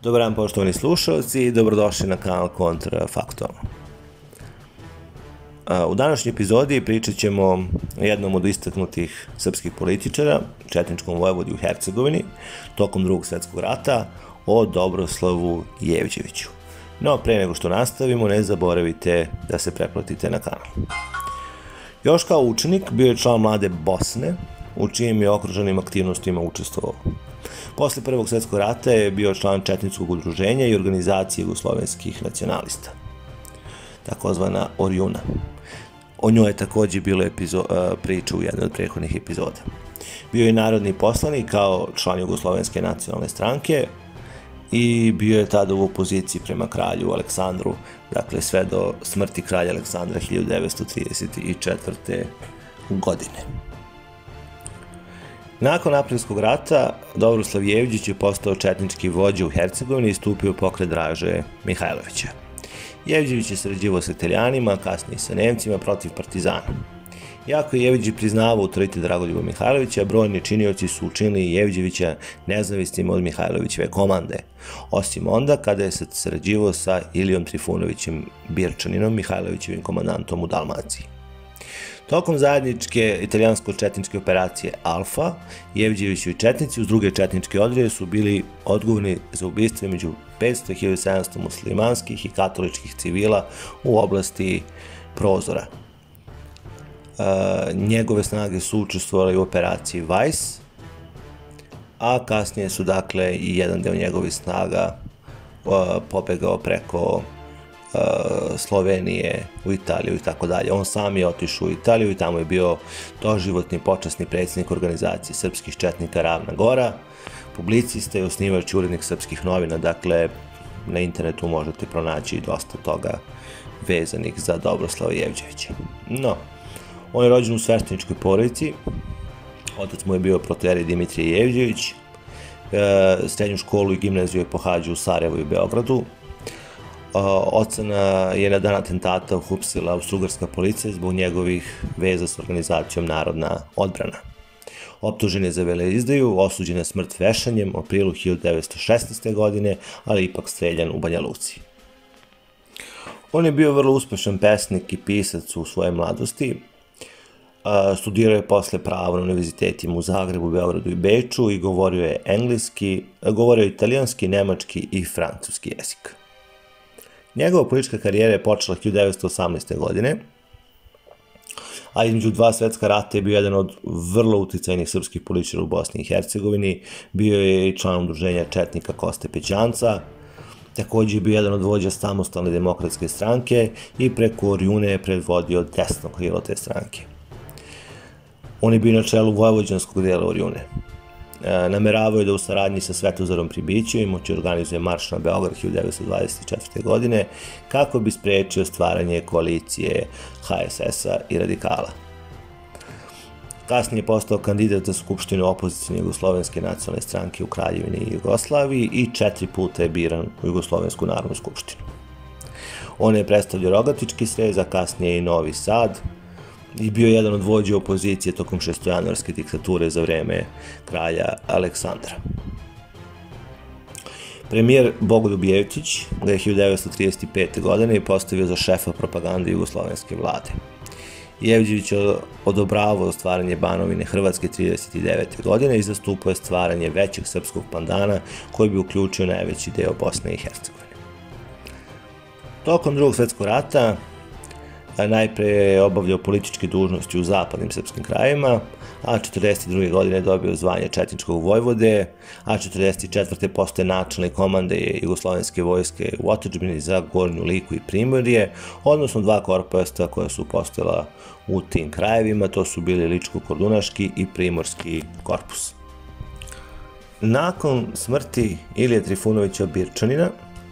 Dobar dan, poštovani slušalci, i dobrodošli na kanal Kontrafaktualno. U današnjoj epizodi pričat ćemo o jednom od istaknutih srpskih političara, četničkom vojvodi u Hercegovini, tokom Drugog svjetskog rata, o Dobroslavu Jevđeviću. No, pre nego što nastavimo, ne zaboravite da se pretplatite na kanal. Još kao učenik bio je član Mlade Bosne, u čijim je okruženim aktivnostima učestvovao. Posle Prvog svjetskog rata je bio član Četničkog udruženja i organizacije jugoslovenskih nacionalista, takozvana Orjuna. O njoj je također bilo priča u jednoj od prethodnih epizoda. Bio je narodni poslanik kao član Jugoslovenske nacionalne stranke i bio je tada u opoziciji prema kralju Aleksandru, dakle sve do smrti kralja Aleksandra 1934. godine. Nakon Aprilskog rata, Dobroslav Jevđević je postao četnički vođa u Hercegovini i stupio u pokret Draže Mihajlovića. Jevđević je sarađivao sa Italijanima, kasnije i sa Nemcima protiv partizana. Iako je Jevđević priznavao autoritet Dragoljuba Mihajlovića, brojni činioci su učinili Jevđevića nezavisnim od Mihajlovićeve komande, osim onda kada je sarađivao sa Ilijom Trifunovićem Birčaninom, Mihajlovićevim komandantom u Dalmaciji. Tokom zajedničke italijansko-četničke operacije Alfa, Jevđevićevi četnici uz druge četničke odrede su bili odgovorni za ubistvo među 500 i 1700 muslimanskih i katoličkih civila u oblasti Prozora. Njegove snage su učestvovali u operaciji Vajs, a kasnije su dakle i jedan deo njegovih snaga pobegao preko Slovenije u Italiju i tako dalje. On sam je otišao u Italiju i tamo je bio doživotni počasni predsjednik organizacije srpskih četnika Ravna Gora, publicista i osnivač urednik srpskih novina, dakle na internetu možete pronaći dosta toga vezanih za Dobroslava Jevđevića. No, on je rođen u svešteničkoj porodici, otac mu je bio protoijerej Dimitrije Jevđević, srednju školu i gimnaziju je pohađao u Sarajevu i Beogradu. Oca je na dan atentata uhapsila austrougarska policija zbog njegovih veza s organizacijom Narodna odbrana. Optužen je za veleizdaju, osuđen je smrt vešanjem u aprilu 1916. godine, ali ipak streljan u Banja Luci. On je bio vrlo uspešan pesnik i pisac u svojoj mladosti. Studirao je posle pravo na univerzitetima u Zagrebu, Beogradu i Beču i govorio je italijanski, nemački i francuski jezik. Njegova politička karijera je počela 1918. godine, a između dva svetska rata je bio jedan od vrlo uticajnih srpskih političara u Bosni i Hercegovini, bio je i član udruženja četnika Koste Pećanca, također je bio jedan od vođa samostalne demokratske stranke i preko Orjune je predvodio desno krilo te stranke. On je bio na čelu vojvođanskog dela Orjune. Nameravao je da u saradnji sa Svetozarom Pribićevim će organizuje marš na Beograd 1924. godine kako bi sprečio stvaranje koalicije HSS-a i radikala. Kasnije je postao kandidat za skupštinu opozicijne Jugoslovenske nacionalne stranke u Kraljevini i Jugoslaviji i 4 puta je biran u Jugoslovensku narodnu skupštinu. On je predstavljao Rogatički srez, a kasnije i Novi Sad, i bio jedan od vođa opozicije tokom šestojanuarske diktature za vreme kralja Aleksandra. Premijer Bogoljub Jevtić ga je 1935. godine postavio za šefa propagande jugoslovenske vlade. Jevđević je odobravao stvaranje Banovine Hrvatske 1939. godine i zastupao je stvaranje većeg srpskog pandana koji bi uključio najveći deo Bosne i Hercegovine. Tokom Drugog svjetskog rata najpre je obavljao političke dužnosti u zapadnim srpskim krajevima, a 1942. godine je dobio zvanje četničkog vojvode, a 1944. postaje načelnik komande Jugoslovenske vojske u otadžbini za Gornju Liku i Primorje, odnosno dva korpusa koja su postojala u tim krajevima, to su bili Ličko-Kordunaški i Primorski korpus. Nakon smrti Ilije Trifunovića Birčanina,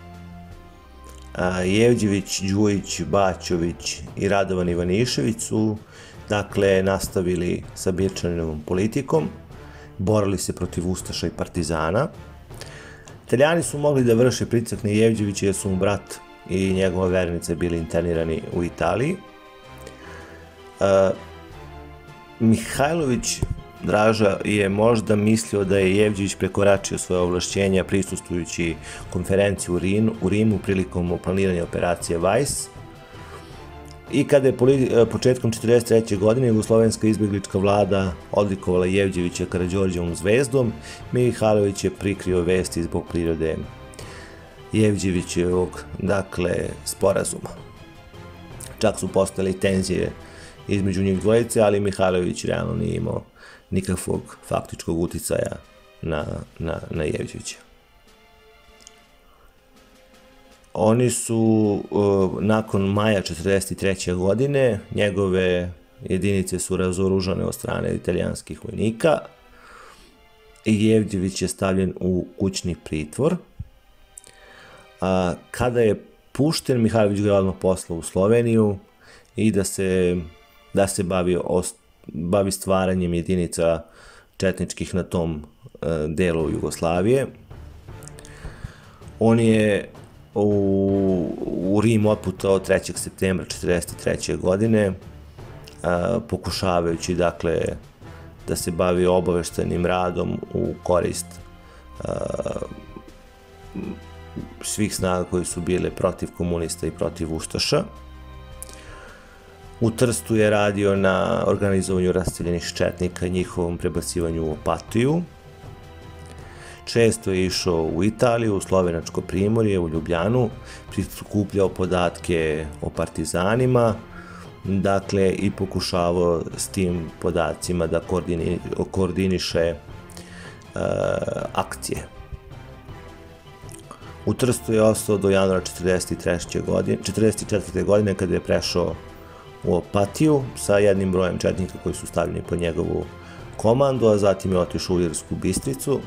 Jevđević, Đujić, Baćović i Radovan Ivanišević su dakle nastavili sa Birčaninovom politikom, borili se protiv ustaša i partizana. Italijani su mogli da vrše pritisak na Jevđevića jer su mu brat i njegova vernica bili internirani u Italiji. Mihajlović Draža je možda mislio da je Jevđević prekoračio svoje ovlašćenja prisustvujući konferenciji u Rimu prilikom planiranja operacije Vajs. I kada je početkom 1943. godine jugoslovenska izbjeglička vlada odlikovala Jevđevića Karađorđevom zvezdom, Mihajlović je prikrio vesti zbog prirode Jevđevićevog, sporazuma. Čak su postale tenzije između njih dvojice, ali Mihajlović realno nije imao nikakvog faktičkog uticaja na Jevđevića. Oni su, nakon maja 1943. godine, njegove jedinice su razoružane od strane italijanskih vojnika i Jevđević je stavljen u kućni pritvor. Kada je pušten, Mihajlović ga je odmah poslao u Sloveniju i da se bavi stvaranjem jedinica četničkih na tom delu Jugoslavije. On je u Rim otputao 3. septembra 1943. godine, pokušavajući da se bavi obaveštajnim radom u korist svih snaga koji su bile protiv komunista i protiv ustaša. U Trstu je radio na organizovanju raseljenih četnika i njihovom prebacivanju u Opatiju. Često je išao u Italiju, u Slovenačko primorje, u Ljubljanu, prikupljao podatke o partizanima, i pokušavao s tim podacima da koordiniše akcije. U Trstu je ostao do januara 1944. godine kada je prešao u Opatiju sa jednim brojem četnika koji su stavljeni pod njegovu komandu, a zatim je otišao u Irsku Bistricu.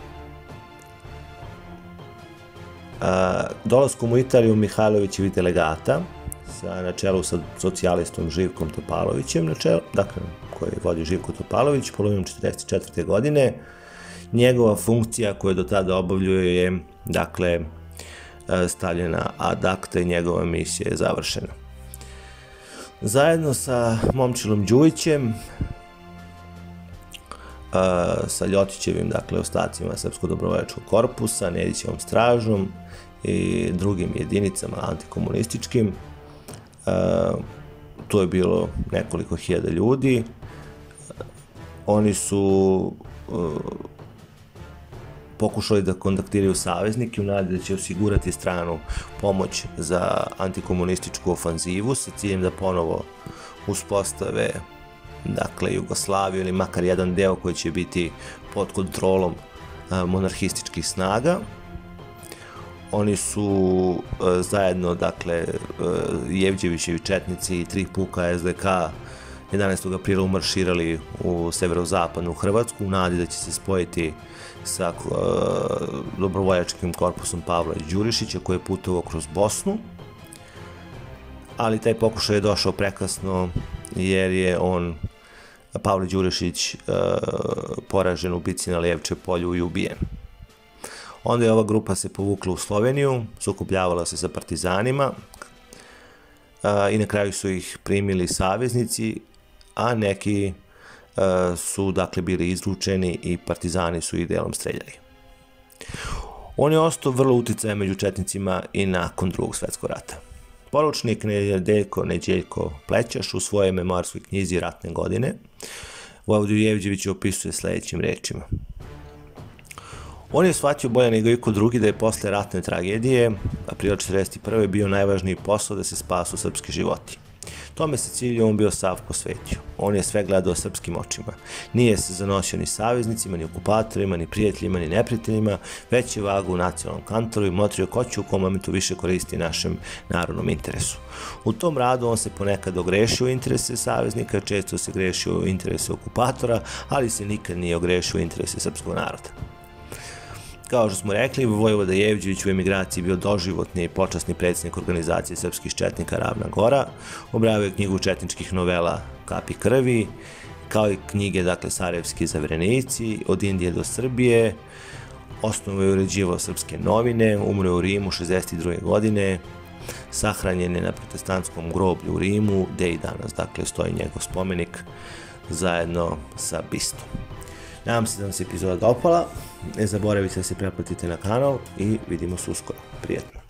Dolaskom u Italiju Mihajlovićevi delegata, na čelu sa socijalistom Živkom Topalovićem, koji vodi Živko Topalović, polovinom 1944. godine, njegova funkcija koju do tada obavljao je, stavljena ad acta i njegova misija je završena. Zajedno sa Momčilom Đujićem, sa Ljotićevim, ostacima Srpsko-dobrovoljačkog korpusa, Nedićevom stražom i drugim jedinicama antikomunističkim. To je bilo nekoliko hiljada ljudi. Oni su pokušali da kontaktiraju saveznike u nadi da će osigurati stranu pomoć za antikomunističku ofanzivu sa ciljem da ponovo uspostave Jugoslaviju ili makar jedan deo koji će biti pod kontrolom monarhističkih snaga. Oni su zajedno, Jevđevićevi četnici i 3 puka SDK 11. aprila umarširali u severozapadnu Hrvatsku u nadi da će se spojiti sa dobrovoljačkim korpusom Pavla Đurišića koji je putovao kroz Bosnu, ali taj pokušaj je došao prekasno jer je Pavle Đurišić, poražen u bici na Levče polju i ubijen. Onda je ova grupa se povukla u Sloveniju, sukobljavala se sa partizanima i na kraju su ih primili saveznici, a neki su bili izručeni i partizani su ih delom streljali. On je ostao vrlo uticajan među četnicima i nakon Drugog svetskog rata. Poručnik Neđeljko Plećaš u svojoj memoarskoj knjizi Ratne godine Vojvodu Jevđevića opisuje sledećim rečima. On je shvatio bolje nego iko drugi da je posle ratne tragedije, aprila 1941. bio najvažniji posao da se spasu srpski životi. Tome se cilju on bio sav posvetio. On je sve gledao srpskim očima. Nije se zanosio ni saveznicima, ni okupatorima, ni prijateljima, ni neprijateljima, već je vagu u nacionalnom kantoru i motrio ko će u kom momentu više koristi našem narodnom interesu. U tom radu on se ponekad ogrešio u interese saveznika, često se grešio u interese okupatora, ali se nikad nije ogrešio u interese srpskog naroda. Kao što smo rekli, Vojvoda Jevđević u emigraciji bio doživotni i počasni predsjednik organizacije srpskih četnika Ravna Gora, objavio je knjigu četničkih novela Kapi krvi, kao i knjige, Sarajevski zaverenici, Od Indije do Srbije, osnovao i uređivao srpske novine, umro u Rimu 1962. godine, sahranjen je na protestantskom groblju u Rimu, gde i danas, stoji njegov spomenik zajedno sa Bistom. Nadam se da vam se epizoda dopala, ne zaboravite da se pretplatite na kanal i vidimo se uskoro. Prijetno!